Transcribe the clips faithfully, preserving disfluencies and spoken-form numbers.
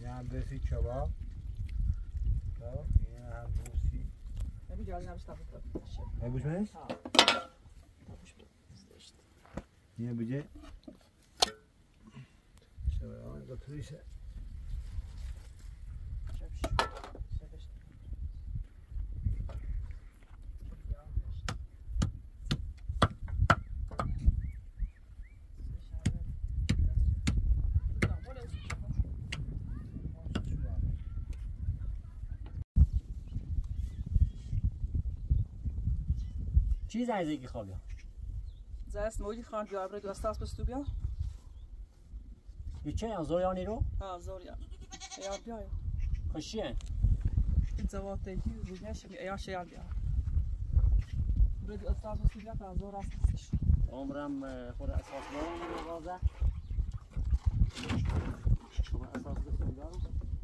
هم دسی کباب خب این هم بوسی نبی جاز نبیش تابت باشه نبوش منش؟ ها نبوش بزشت یه بجه شبه آن دو تویشه چی زنگ خوابی؟ زاست موجی خان بیا برای دو استاس بستو بیا. یه چه یا زوریانی رو؟ ها زوریان. یا بیا. خوشیه. زوات تیجی وجنش یا شیال بیا. برای دو استاس بستو بیا تا زور استش. عمرم خود اساس دارم بازه. شما اساس بستون دارم.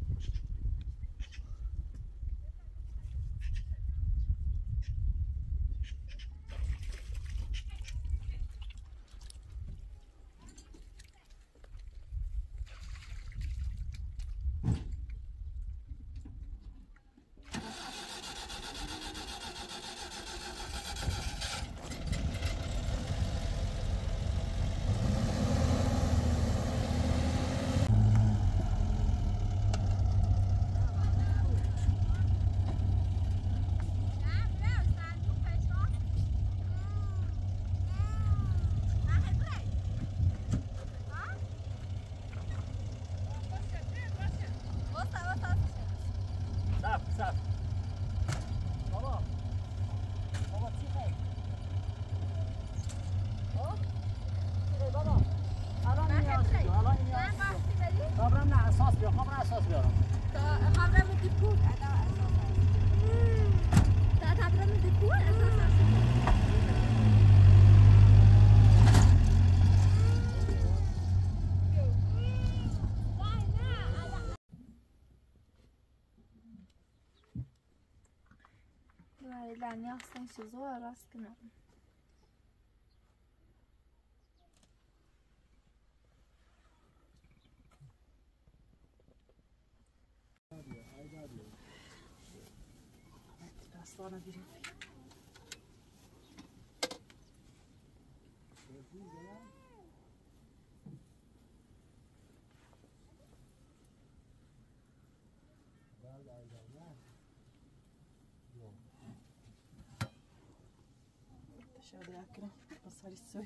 لعنی اصلا چیزو راست کنم. Aslan'a gireyim. Şöyle yakına basar istiyor.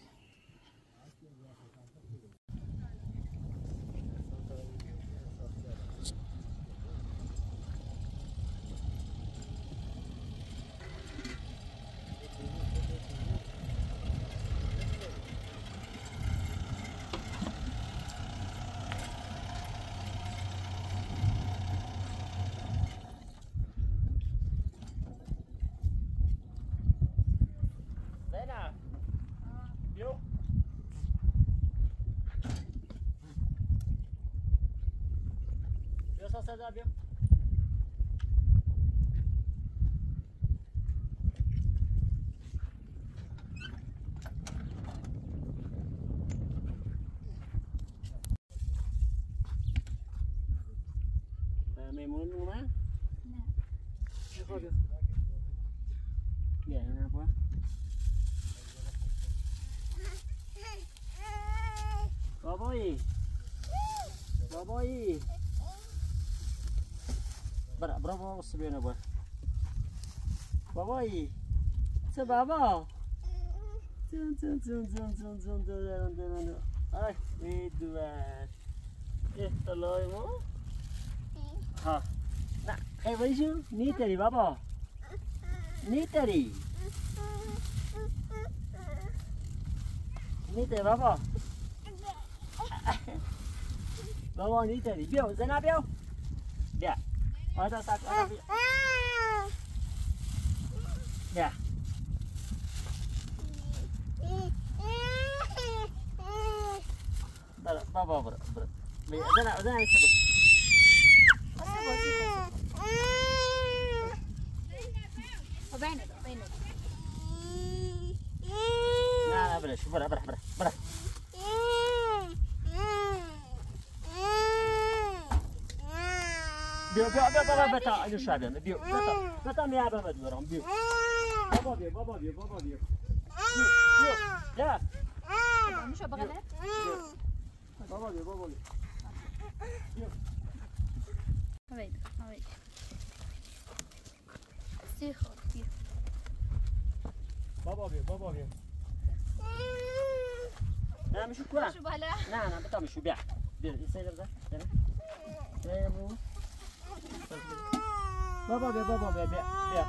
صدا بیا میمون اومد؟ نه چه خوابی؟ بیا این نبا بابایی بابایی برا برا بابا سبیانه بار بابایی چه بابا زن زن زن زن زن زن زن زن زن آی میدوار احتلای ما ها نه خیلیشون نیتری بابا نیتری نیتری بابا بابا نیتری بیا زنه بیا بیا آتا ساک آتا بیا بیا برا بابا برا برا بیا زنه زنه ایسا و بینه دو بینه دو نه نه برش برا برا برا برا بیا بیا بیا بابا بتا اینو شبیه بیا بتا بتا میابه مدورم بیا بابا بیا بابا بیا بابا بیا بیا بیا میشه بغله؟ بابا بیا بابا بیا هوید هوید سی خود بیا بابا بیا بابا بیا نه میشو کورم میشه بالا؟ نه نه بتا میشو بیا بیا این سیده بزن بیا بیا بابا بیا بابا بیا بیا بیا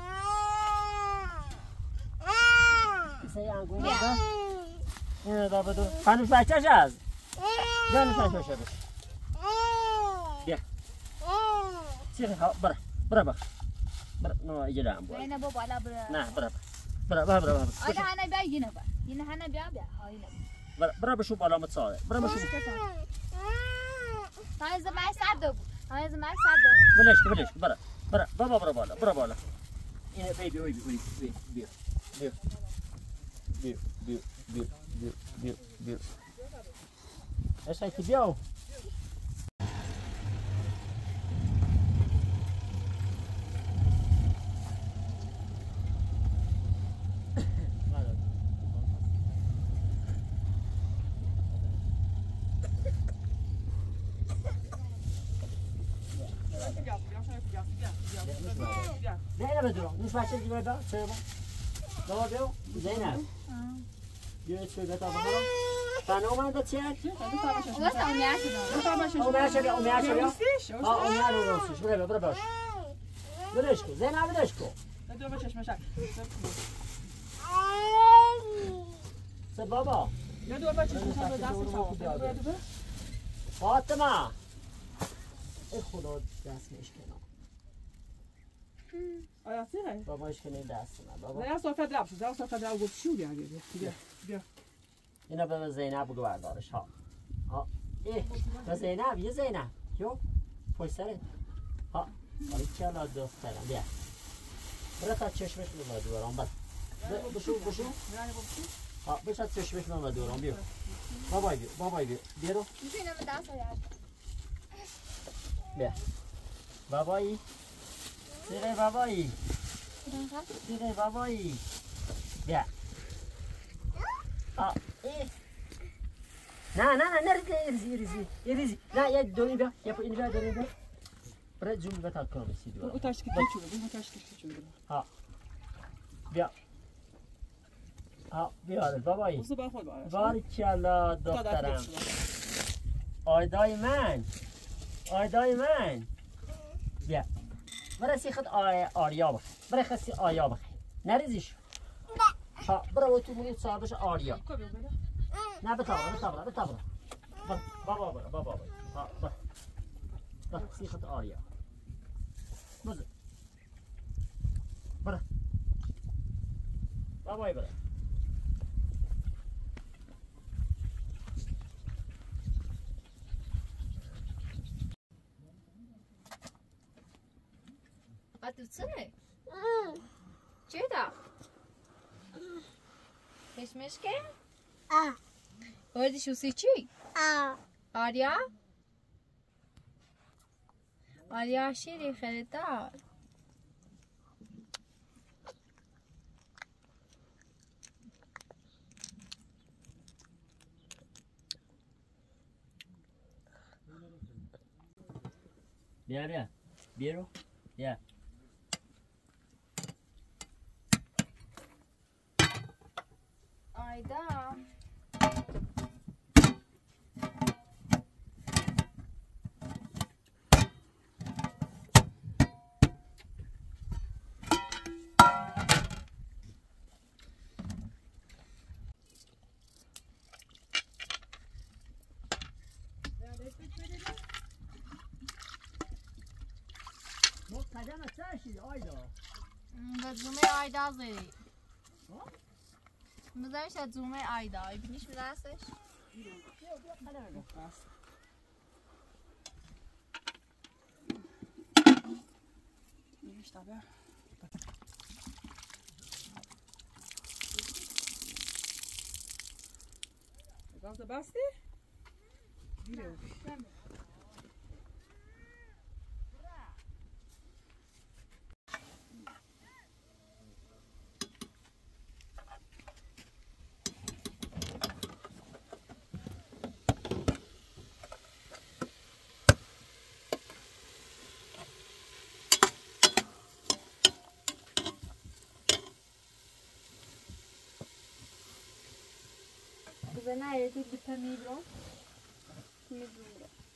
سه انگور بده اینو دا بدو هنوز بچه‌ش هست جانش بچه‌ش هست بیا سیخ ها برا برا برا برا نه اینجا دارم برا نه بابا بالا برا نه برا برا برا برا برا آره هنه بیا اینه با اینه هنه بیا بیا های نه برا برا بشو بالا متصاله برا بشو های زمان سرد بود های زمان سرد بلش که بلش که برا برا بابا برا بالا برا بالا اینه بی بی بی بی بی بی بی بی بی بی بی بی بی ايش هيك بيو زينب ادرو مش باشه دیگه بابا چه بابا بابا بیو زینب بیا چه بتا بابا فانا اومد چه واسه امیه شدم امیه شدی امیه شدی اه امیه رو راستش برو برو باش برش کو زینب برش کو دو با چشمش سه بابا یا دو با چشمش به دست فاطمه ای خدا دست میشکنم آیا سیره بابا اشکنه دست نه بابا نه صافه درب شد نه صافه درب گفت شو بیا بیا بیا اینا به زینب بگو بردارش ها ها ای به زینب یه زینب یو پشت سرت ها آره کلا دخترم بیا برای تا چشمش رو مدورم بس بشو بشو ها بشو چشمش رو مدورم بیا بابای بیا بابای بیا بیا رو میتونم به دست آید بیا بابایی سیره بابایی سیره بابایی بیا آه ای نه نه نه نرید یه ریزی یه ریزی یه ریزی نه یه دونی بیا یه پو اینی بیا دونی بیا برای جون بیا تا کنم سی دور او تشکی چونه بیا تشکی چونه ها بیا ها بیا بابایی واسه با خود باش بارکلا دخترم آیدای من آیدای من بیا برای سیخت آی آریا بخیر برای خستی آیا بخیر نریزیش ها برای تو بگید صاحبش آریا نه بتابره بتابره بتابره بابا برا بابا برا ها برا برا سیخت آریا بزر برا بابای برا Batırsana. Ceyda. Keşmeş ke? Ah. Orada şu seçi. Ah. Arya. Arya şeri خریدار. بیا بیا بیرو بیا Ayda. مقدمه سرشید آیدا به زومه آیدا زیری بذارش از زومه آیدا بینیش به دستش Gazda basti? Gire. نه یه تو بیتا میبرم میبرم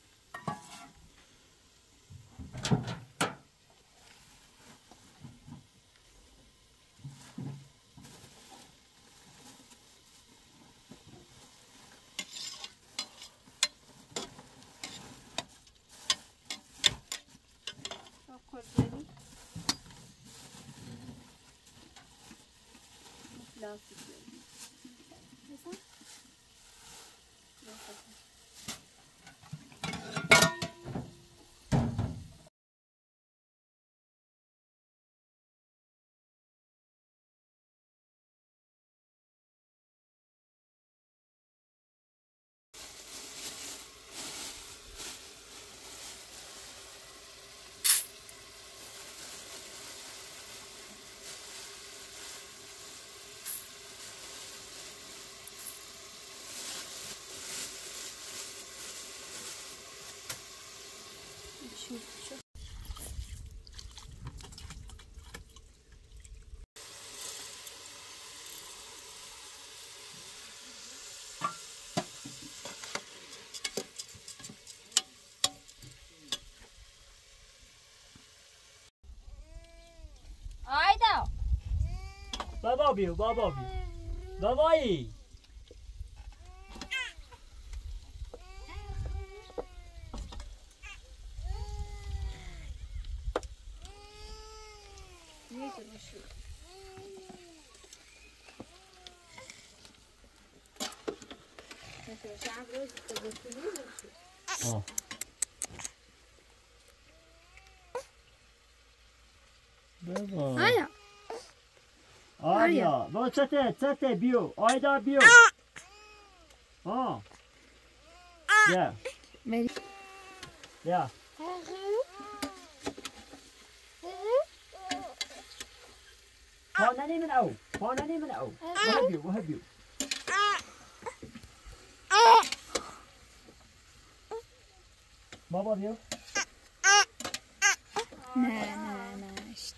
آیدا بابا بیو بابا بیو بابایی آه. بابا آیا آیا بابا چته چته بیو آیدا بیو آه بیا بری بیا پاننی من او پاننی من او واه بیو واه بیو بابا بیو نه نه نه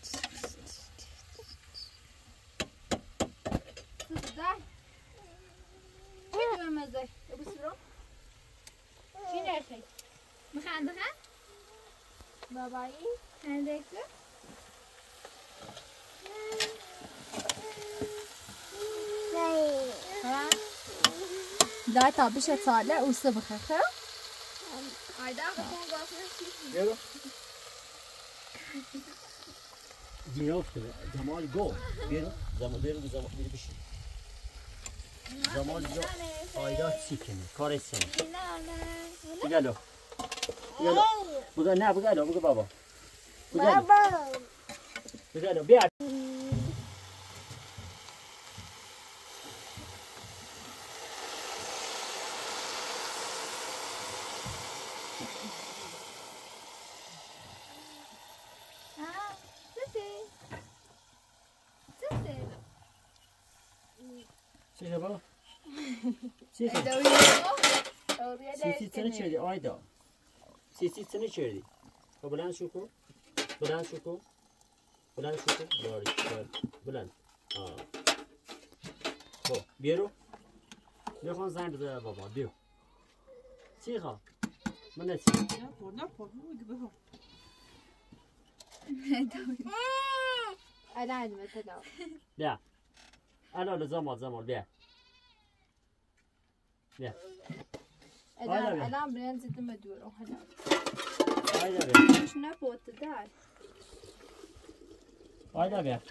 میخنده هم؟ بابایی؟ خنده کن؟ دای تا بیشه ساله اوسته بخخه آیده بخون گفت بیو گیرفته جمال گو بیرو زمان بیرو زمان بیرو بشین زمان جو آیدا چی کنی کار سن بگلو بگلو بگو نه بگلو بگو بابا بگلو بگلو بیا چی بابا چی سیسی چنه چردی آیدا سیسی چنه چردی خب بلند شو کن بلند شو کن بلند شو کن باری بلند آه خب بیرو میخوان زنگ بزنه بابا بیرو چی خواه من نسی نپور نپور بگو بهم الان مثلا بیا الان زمان زمان بیا بیا الان الان برنز دم دور هلا آیدا بیا مش نبوت دار آیدا بیا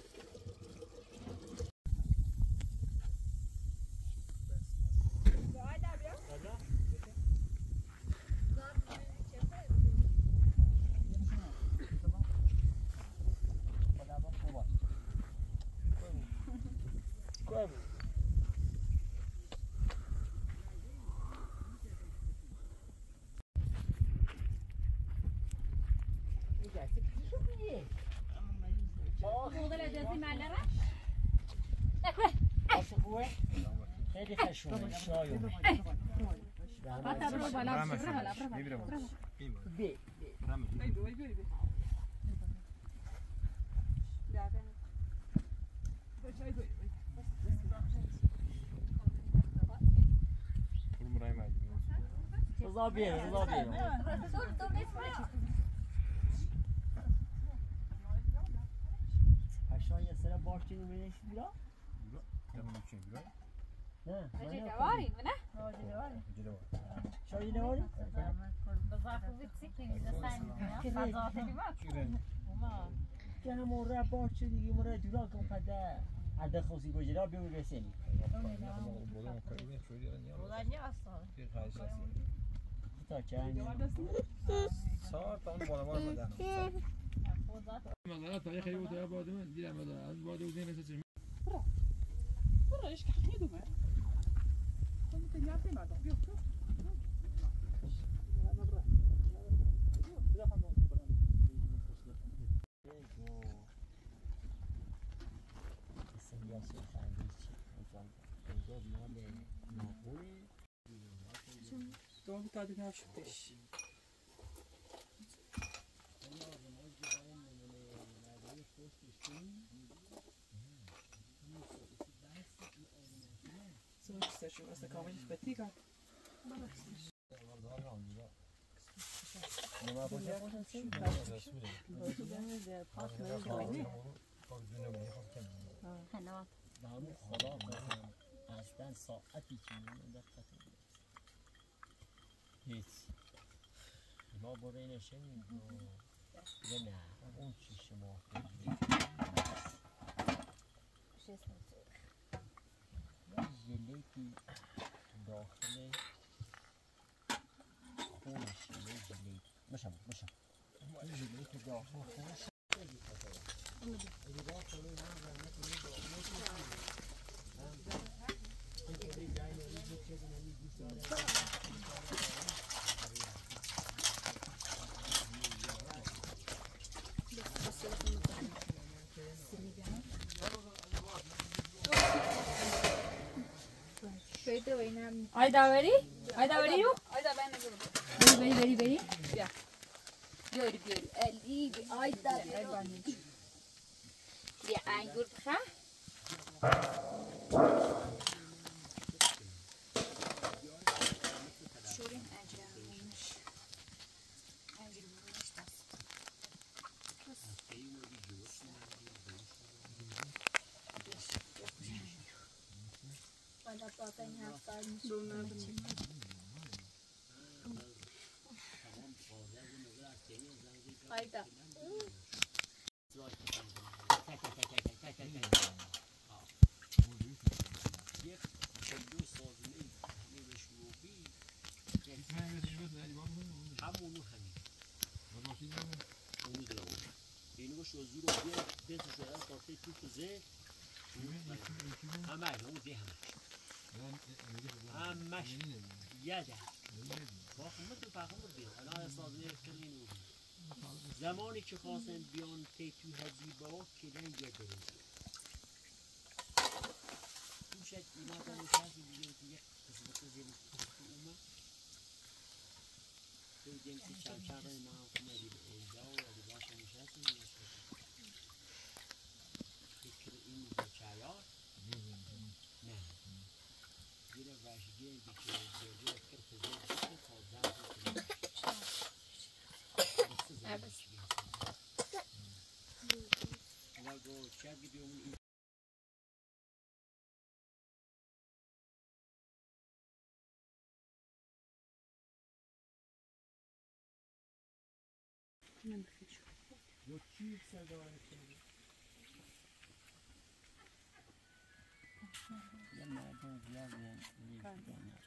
خیلی خشونه شایون حتی برو بالا برو بالا برو بالا بی بی بی بی رضا بيه رضا بيه هشای سر باشی نمیشه بیرا؟ نه اجي جواري منه شاید نواری؟ بضافه بتسكين اذا ثاني بضافه اللي ما که همون را باشی دیگه مرا دورا کن پده عده خوزی گوجرا بیو رسیدی تا چند ساعت اون بالا بالا بدنم مغلط تاریخ ایو تا بعد من دیدم از بعد اون نمیشه برا ايش كحكي دوما كنت نعطي مع دم بيوتو تو بتاع دي شفتش شو بس كامل بتيجا اصلا ساعتی که دقت هیچ ما برای نشیم و نه اون چی شما جلیتی داخل خونش جلیت مشم مشم جلیت داخل خونش Ayda veri? Ayda veri yok? Ayda ben de görüyorum. Veri veri veri veri. Ya. Gör gör. Ali ayda veri. Ya angur ha? Şurin acaymış. Angel bulmuş da. Pada patanya haftan Ayda. همونو همین اونو دلو اینو شوزی رو بیه دست شده از کافه تو کوزه همه اون دی همه همش یاده با خمت فاهم بیان الان سازی کردین زمانی که خواستن بیان تی تو هزی با کدن یه درون تو شد اینا تا نشستی بیان که یک قسمت زیرش تو اومد تو جنسی چند چند رای ما هم کمدی به اینجا و اگه باشه نشستی نشستی فکر این بچه‌یار نه زیر وشگیر بیچه زیر کر پزیر بیچه تا دم بیچه بسته زیر نگو شاید بیدیومون این Yok ki sevdaları şimdi. Yanına bu yazmayan iyi onlar.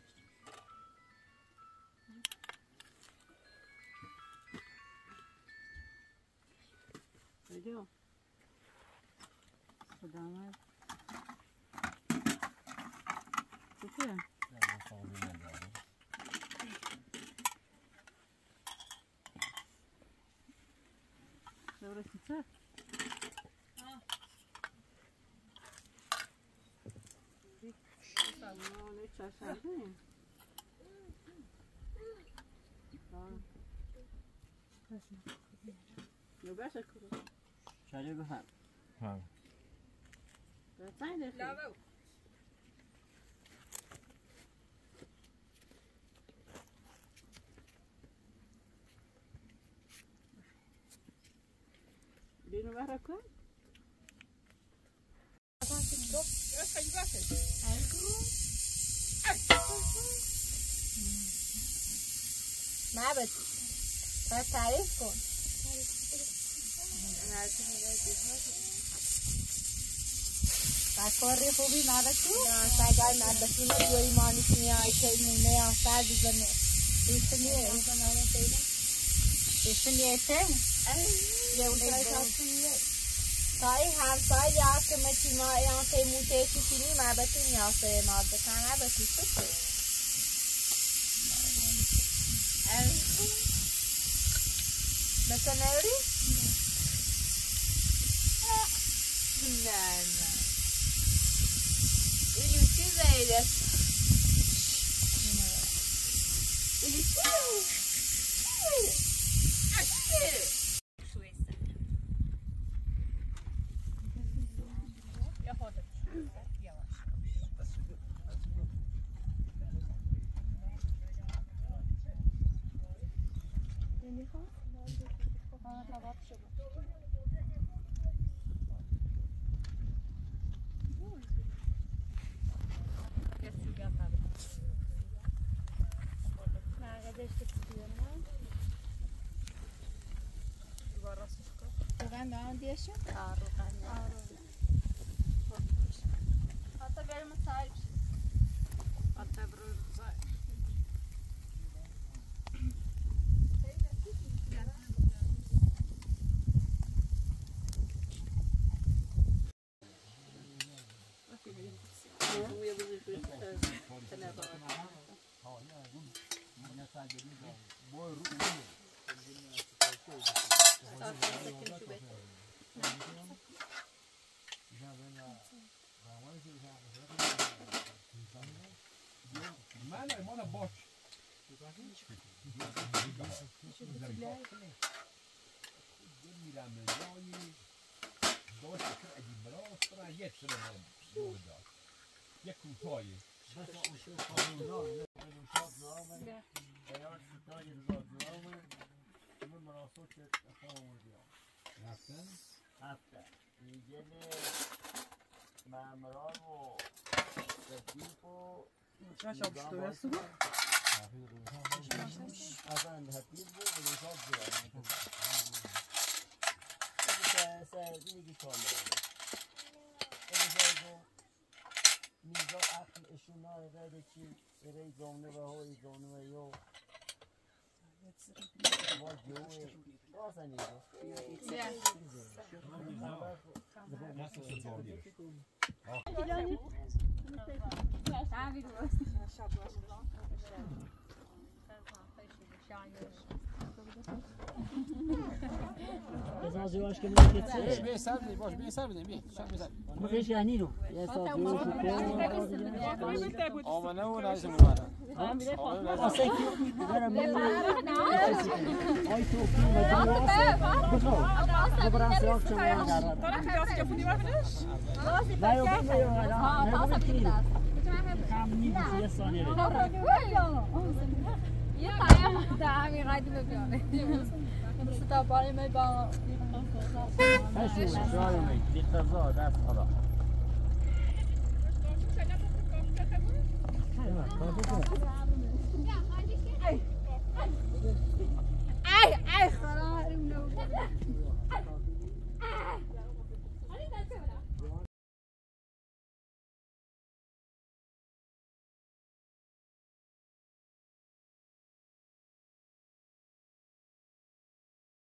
Video. Damat. Süper. Ben de sağlayayım yani. Dobra, süper. No, ne çarşafı? Ne başa kuru? Şöyle bir ha. Ha. Zaten ne? Lava. بینو بهره کن نه بس باید تعریف کن کاری خوبی نداشتی؟ نه سعی نداشتی نه دوی مانی کنی که مونه آساد زنه ایشونیه ایشونیه چه؟ سعی هم سعی یا که متی ما یا که موته چیزی ما بتونی یا که ما بکنه بتونی چه؟ مثل نوری؟ نه نه این چیز ایده این چیز یا خودت یواش نمیخوام آه تباب شد روغن دیشون؟ آه روغن حتی بریم سایب حتی بریم سایب من مال باش میرم جایی داشت که عجیب براست برای یک سر من داد یک کوتاهی بس اون خانونا اون شاد نامه بیان ستای رضا نامه من مناسب که خانم دیام رفتن هفته میگه مامران و صدیق و نشاب شده است اصلا حتیب بود و نشاب بود سه میگی کامل میزا عقل اشونا رده چی ری زونه و های زونه و یو با جوه بازه نیزا بزن زیواش که میگه چه؟ بی سر بدیم باش بی سر بدیم بی سر بی سر خودش یعنی رو یه سال جوش کنه آمنه و نایز مومنه آسه کی برم میره آی تو کی مدیر بخو ببرم سراغ چون نداره دارم خیاسی که فونی بردش نه یو نه یو نه کی کم نیست یه ثانیه یه پیام در همین قیدی ببینم ستا باری می با هشو شاید می دیقضا دست خدا ای ای خدا